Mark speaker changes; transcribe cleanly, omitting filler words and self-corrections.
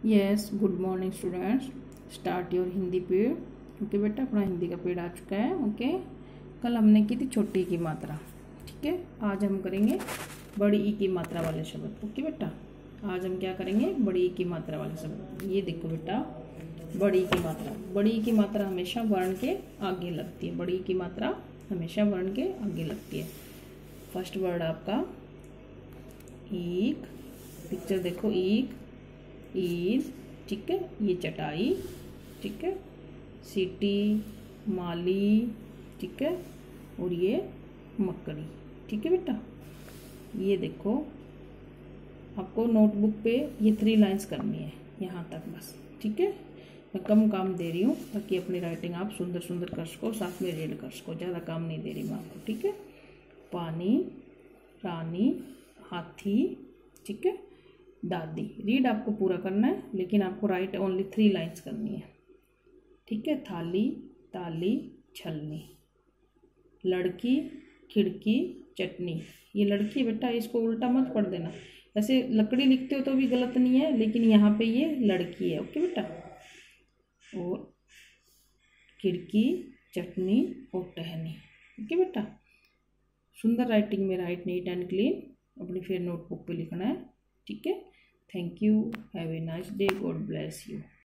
Speaker 1: Yes, good morning students. Start your Hindi period. Okay बेटा, अपना हिंदी का पीरियड आ चुका है। ओके, कल हमने की थी छोटी की मात्रा, ठीक है। आज हम करेंगे बड़ी ई की मात्रा वाले शब्द। ओके बेटा, आज हम क्या करेंगे, बड़ी ई की मात्रा वाले शब्द। ये देखो बेटा, बड़ी ई की मात्रा। बड़ी ई की मात्रा हमेशा वर्ण के आगे लगती है। बड़ी ई की मात्रा हमेशा वर्ण के आगे लगती है। फर्स्ट वर्ड आपका ईक, पिक्चर देखो, ईक, ईद, ठीक है, ये चटाई, ठीक है, सीटी, माली, ठीक है, और ये मकड़ी, ठीक है बेटा। ये देखो, आपको नोटबुक पे ये 3 लाइंस करनी है, यहाँ तक बस, ठीक है। मैं कम काम दे रही हूँ ताकि अपनी राइटिंग आप सुंदर सुंदर कर सको, साथ में रीड कर सको। ज़्यादा काम नहीं दे रही मैं आपको, ठीक है। पानी, रानी, हाथी, ठीक है, दादी। रीड आपको पूरा करना है, लेकिन आपको राइट ओनली 3 लाइंस करनी है, ठीक है। थाली, ताली, छलनी, लड़की, खिड़की, चटनी। ये लड़की है बेटा, इसको उल्टा मत पढ़ देना। वैसे लकड़ी लिखते हो तो भी गलत नहीं है, लेकिन यहाँ पे ये लड़की है। ओके बेटा। और खिड़की, चटनी और टहनी। ओके बेटा, सुंदर राइटिंग में राइट नीट एंड क्लीन अपनी फिर नोटबुक पे लिखना है, ठीक है। Thank you, have a nice day, God bless you.